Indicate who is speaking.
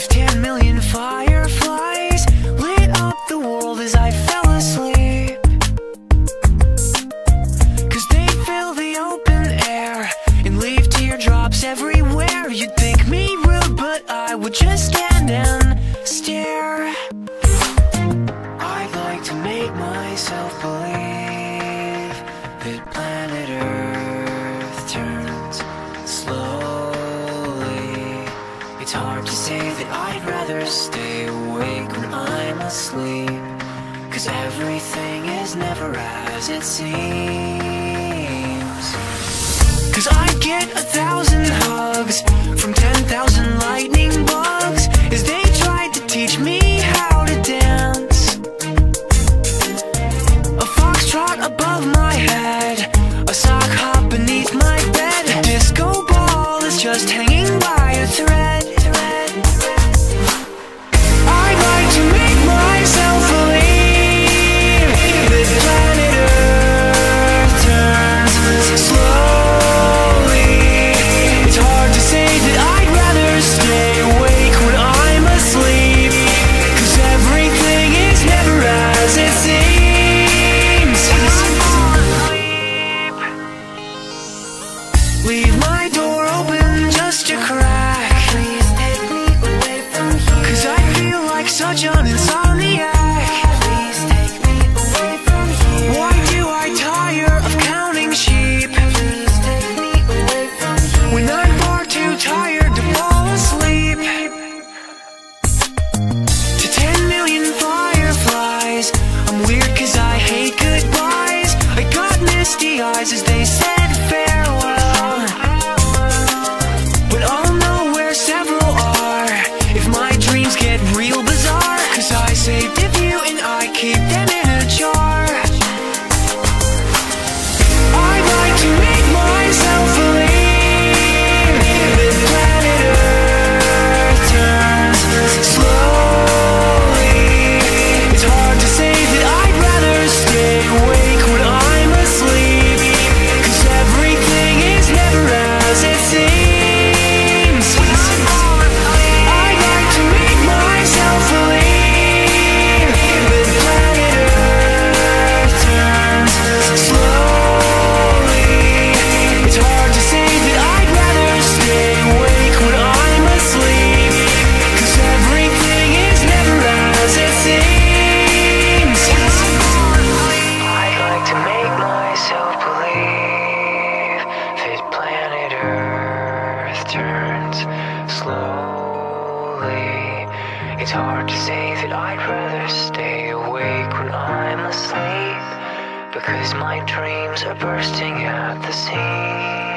Speaker 1: If 10 million fireflies lit up the world as I fell asleep, 'cause they fill the open air and leave teardrops everywhere, you'd think me rude, but I would just stand and stare. I'd like to make myself believe that planet Earth turns slowly. It's hard to say that I'd rather stay awake when I'm asleep, 'cause everything is never as it seems. 'Cause I'd get 1,000 hugs from 10,000 lightning bugs as they tried to teach me how to dance. A foxtrot above my head, a sock hop beneath my bed, a disco ball is just hanging by a thread. I'd like to make myself believe that planet Earth turns slowly. It's hard to say that I'd rather stay awake when I'm asleep, 'cause everything is never as it seems. Leave my door open just a crack, please take me away from here, 'cause I feel like such an insomniac. Please take me away from here. Why do I tire of counting sheep? Please take me away from here, when I'm far too tired to fall asleep. To 10 million fireflies, I'm weird 'cause I hate goodbyes. I got misty eyes as they said farewell, but I'll know where several are if my dreams get real bizarre, 'cause I saved a few and I keep them in a jar. I'd like to make myself believe that planet Earth turns slowly. It's hard to say that I'd rather stay awake when I'm asleep, 'cause everything is never as it seems. I'd like to make myself believe that planet Earth turns slowly. It's hard to say that I'd rather stay awake when I'm asleep, 'cause everything is never as it seems. I'd like to make myself believe that planet Earth turns slowly. It's hard to say that I'd rather stay awake when I'm asleep, because my dreams are bursting at the seams.